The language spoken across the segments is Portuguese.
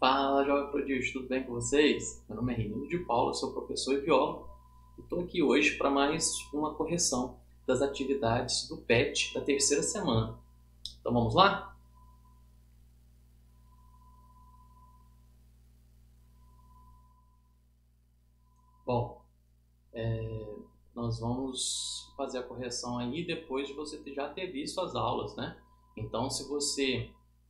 Fala, jovem prodígio, tudo bem com vocês? Meu nome é Reinaldo de Paula, eu sou professor e biólogo e estou aqui hoje para mais uma correção das atividades do PET da terceira semana. Então vamos lá? Bom, nós vamos fazer a correção aí depois de você já ter visto as aulas, né? Então se você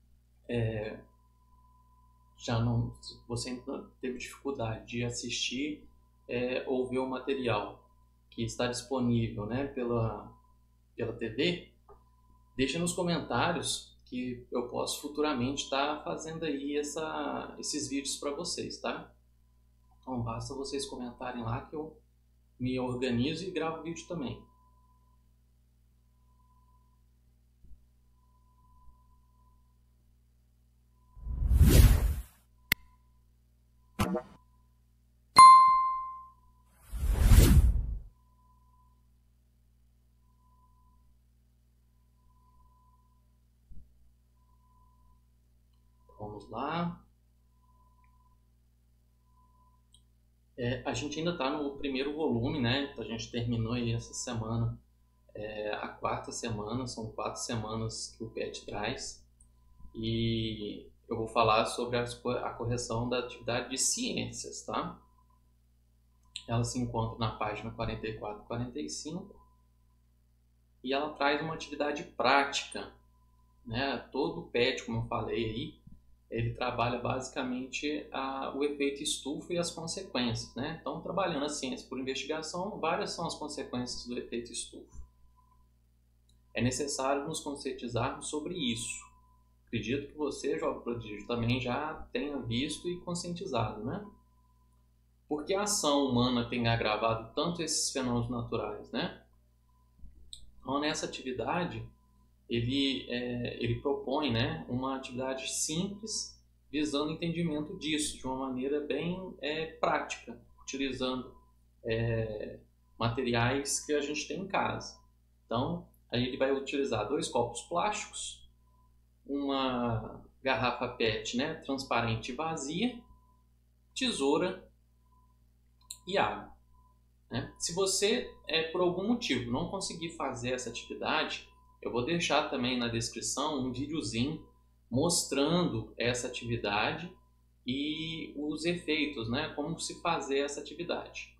se você ainda teve dificuldade de assistir ou ver o material que está disponível, né, pela TV, deixa nos comentários que eu posso futuramente estar fazendo aí esses vídeos para vocês, tá? Então basta vocês comentarem lá que eu me organizo e gravo vídeo também. Vamos lá. A gente ainda está no primeiro volume, né? A gente terminou aí essa semana, a quarta semana, são 4 semanas que o PET traz. E eu vou falar sobre a correção da atividade de ciências, tá? Ela se encontra na página 44 e 45 e ela traz uma atividade prática, né? Todo o PET, como eu falei aí, ele trabalha basicamente o efeito estufa e as consequências, né? Então, trabalhando a ciência por investigação, várias são as consequências do efeito estufa. É necessário nos conscientizarmos sobre isso. Acredito que você, jovem prodígio, também já tenha visto e conscientizado, né? Porque a ação humana tem agravado tanto esses fenômenos naturais, né? Então, nessa atividade, ele propõe, né, uma atividade simples, visando o entendimento disso de uma maneira bem prática, utilizando materiais que a gente tem em casa. Então, aí ele vai utilizar 2 copos plásticos, uma garrafa PET, né, transparente e vazia, tesoura e água, né? Se você, por algum motivo, não conseguir fazer essa atividade, eu vou deixar também na descrição um videozinho mostrando essa atividade e os efeitos, né? Como se fazer essa atividade.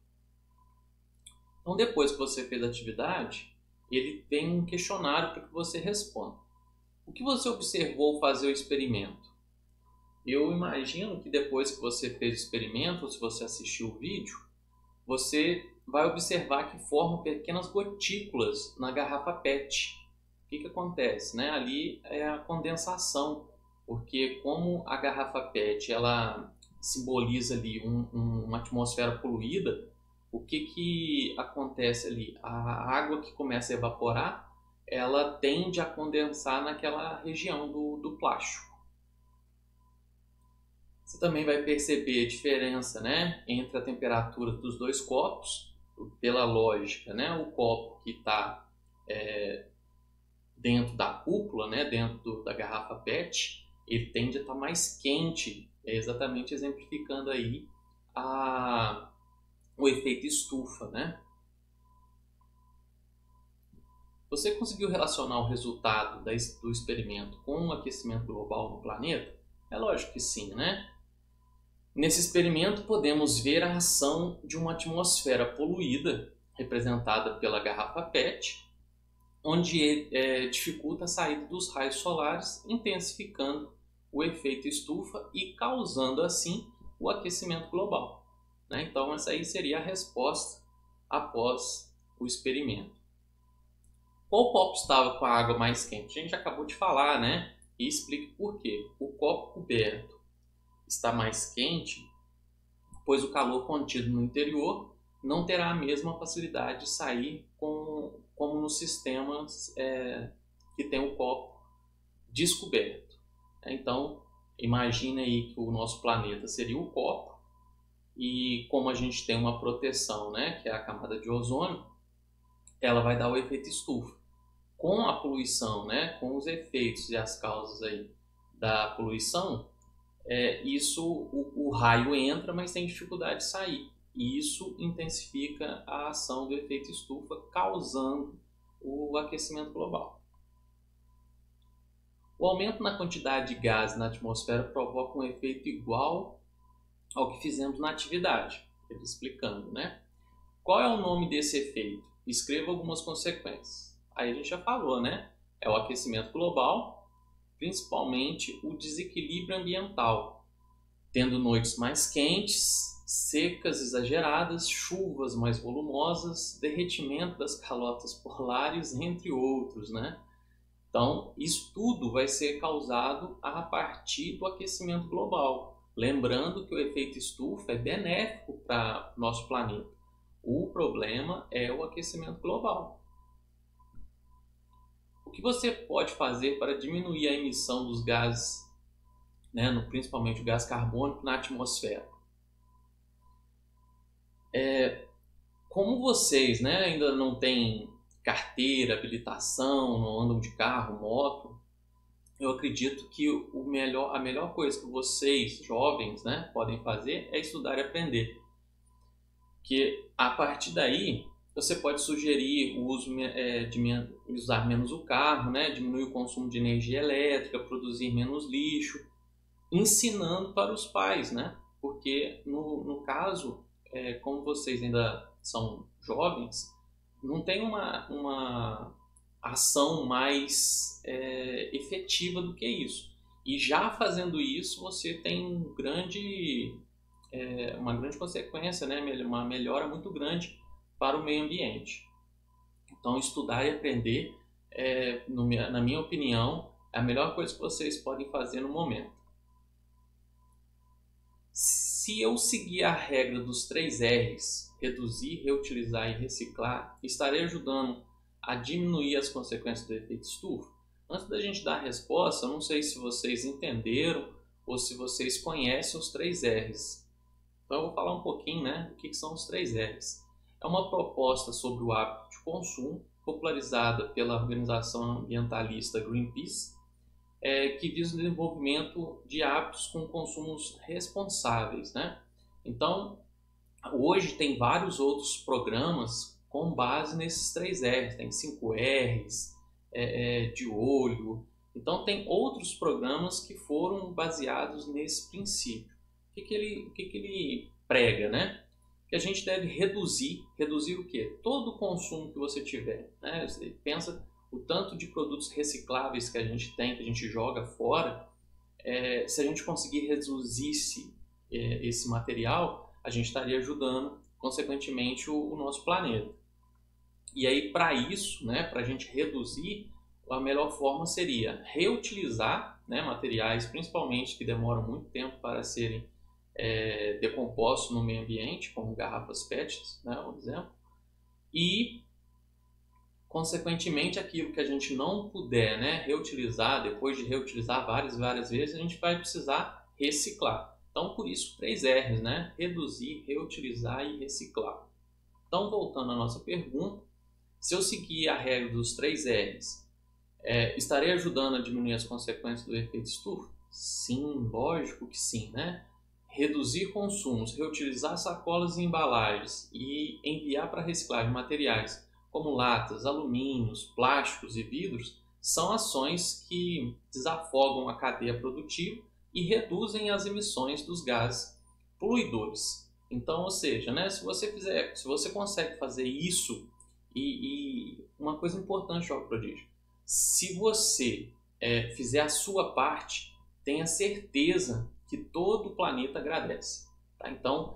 Então, depois que você fez a atividade, ele tem um questionário para que você responda. O que você observou ao fazer o experimento? Eu imagino que depois que você fez o experimento, ou se você assistiu o vídeo, você vai observar que formam pequenas gotículas na garrafa PET. O que acontece, né? Ali é a condensação, porque como a garrafa PET ela simboliza ali uma atmosfera poluída, o que acontece ali? A água que começa a evaporar, ela tende a condensar naquela região do plástico. Você também vai perceber a diferença, né, entre a temperatura dos 2 copos, pela lógica, né? O copo que está dentro da cúpula, né, dentro da garrafa PET, ele tende a estar mais quente, exatamente exemplificando aí o efeito estufa, né? Você conseguiu relacionar o resultado do experimento com o aquecimento global no planeta? É lógico que sim, né? Nesse experimento podemos ver a ação de uma atmosfera poluída, representada pela garrafa PET, onde dificulta a saída dos raios solares, intensificando o efeito estufa e causando assim o aquecimento global, né? Então essa aí seria a resposta após o experimento. Qual copo estava com a água mais quente? A gente acabou de falar, né? E explique por quê. O copo coberto está mais quente, pois o calor contido no interior não terá a mesma facilidade de sair como nos sistemas que tem o copo descoberto. Então, imagine aí que o nosso planeta seria o copo e como a gente tem uma proteção, né, que é a camada de ozônio, ela vai dar o efeito estufa. Com a poluição, né, com os efeitos e as causas aí da poluição, o raio entra, mas tem dificuldade de sair. E isso intensifica a ação do efeito estufa, causando o aquecimento global. O aumento na quantidade de gás na atmosfera provoca um efeito igual ao que fizemos na atividade. Ele explicando, né? Qual é o nome desse efeito? Escreva algumas consequências. Aí a gente já falou, né? É o aquecimento global, principalmente o desequilíbrio ambiental, tendo noites mais quentes, secas exageradas, chuvas mais volumosas, derretimento das calotas polares, entre outros, né? Então, isso tudo vai ser causado a partir do aquecimento global. Lembrando que o efeito estufa é benéfico para o nosso planeta. O problema é o aquecimento global. O que você pode fazer para diminuir a emissão dos gases, né, principalmente o gás carbônico, na atmosfera? Como vocês, né, ainda não têm carteira, habilitação, não andam de carro, moto, eu acredito que a melhor coisa que vocês, jovens, né, podem fazer é estudar e aprender. Que a partir daí você pode sugerir o uso de usar menos o carro, né, diminuir o consumo de energia elétrica, produzir menos lixo, ensinando para os pais, né? Porque no caso, como vocês ainda são jovens, não tem uma ação mais efetiva do que isso. E já fazendo isso, você tem uma grande consequência, né? Uma melhora muito grande para o meio ambiente. Então, estudar e aprender, na minha opinião, é a melhor coisa que vocês podem fazer no momento. Se eu seguir a regra dos 3 R's, reduzir, reutilizar e reciclar, estarei ajudando a diminuir as consequências do efeito estufa? Antes da gente dar a resposta, eu não sei se vocês entenderam ou se vocês conhecem os 3 R's. Então eu vou falar um pouquinho, né, do que são os 3 R's. É uma proposta sobre o hábito de consumo, popularizada pela organização ambientalista Greenpeace, que visa o desenvolvimento de hábitos com consumos responsáveis, né? Então, hoje tem vários outros programas com base nesses 3 R's, tem 5 R's, de olho. Então, tem outros programas que foram baseados nesse princípio. O que ele prega, né? Que a gente deve reduzir o quê? Todo o consumo que você tiver, né? Você pensa o tanto de produtos recicláveis que a gente tem, que a gente joga fora, se a gente conseguir reduzir esse material, a gente estaria ajudando, consequentemente, o nosso planeta. E aí, para isso, né, para a gente reduzir, a melhor forma seria reutilizar, né, materiais, principalmente que demoram muito tempo para serem decompostos no meio ambiente, como garrafas PET, né, por exemplo, e consequentemente, aquilo que a gente não puder, né, reutilizar, depois de reutilizar várias vezes, a gente vai precisar reciclar. Então, por isso, 3 R's, né? Reduzir, reutilizar e reciclar. Então, voltando à nossa pergunta, se eu seguir a regra dos 3 R's, estarei ajudando a diminuir as consequências do efeito estufa? Sim, lógico que sim, né? Reduzir consumos, reutilizar sacolas e embalagens e enviar para reciclagem materiais como latas, alumínios, plásticos e vidros, são ações que desafogam a cadeia produtiva e reduzem as emissões dos gases poluidores. Então, ou seja, né, se você consegue fazer isso, e uma coisa importante, Jovem Prodígio, se você fizer a sua parte, tenha certeza que todo o planeta agradece. Tá? Então,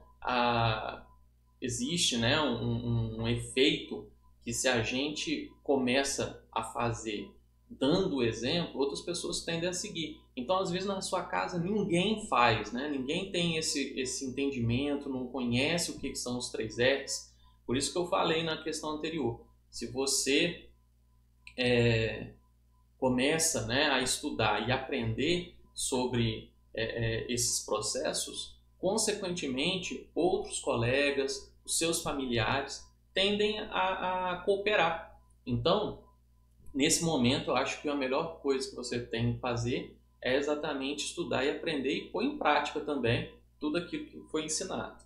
existe, né, um efeito que se a gente começa a fazer dando o exemplo, outras pessoas tendem a seguir. Então, às vezes, na sua casa, ninguém faz, né? Ninguém tem esse entendimento, não conhece o que são os 3 R's. Por isso que eu falei na questão anterior. Se você começa, né, a estudar e aprender sobre esses processos, consequentemente, outros colegas, os seus familiares, tendem a cooperar. Então, nesse momento, eu acho que a melhor coisa que você tem que fazer é exatamente estudar e aprender e pôr em prática também tudo aquilo que foi ensinado.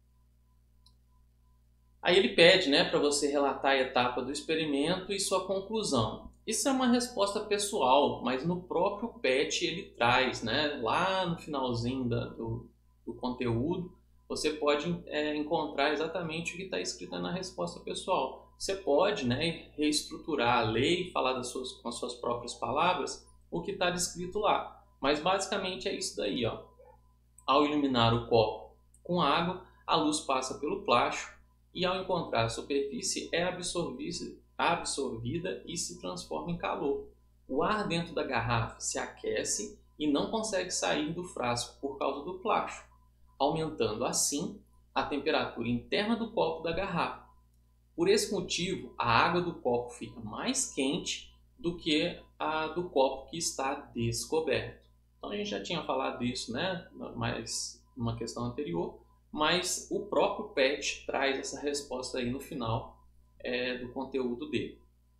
Aí ele pede, né, para você relatar a etapa do experimento e sua conclusão. Isso é uma resposta pessoal, mas no próprio PET ele traz, né, lá no finalzinho do conteúdo, você pode encontrar exatamente o que está escrito na resposta pessoal. Você pode, né, reestruturar a lei, falar com as suas próprias palavras, o que está descrito lá. Mas basicamente é isso daí, ó. Ao iluminar o copo com água, a luz passa pelo plástico e ao encontrar a superfície é absorvida e se transforma em calor. O ar dentro da garrafa se aquece e não consegue sair do frasco por causa do plástico, aumentando assim a temperatura interna do copo da garrafa. Por esse motivo, a água do copo fica mais quente do que a do copo que está descoberto. Então a gente já tinha falado disso, né? Mas numa questão anterior, mas o próprio PET traz essa resposta aí no final do conteúdo dele.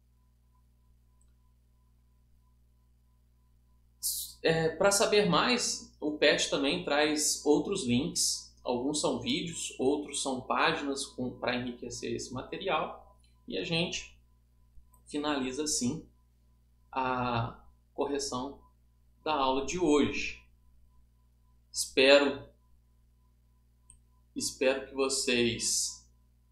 Para saber mais, o PET também traz outros links. Alguns são vídeos, outros são páginas para enriquecer esse material. E a gente finaliza assim a correção da aula de hoje. Espero que vocês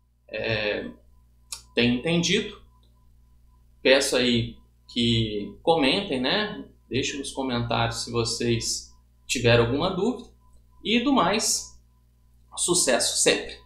tenham entendido. Peço aí que comentem, né? Deixem nos comentários se vocês tiveram alguma dúvida. E do mais, sucesso sempre!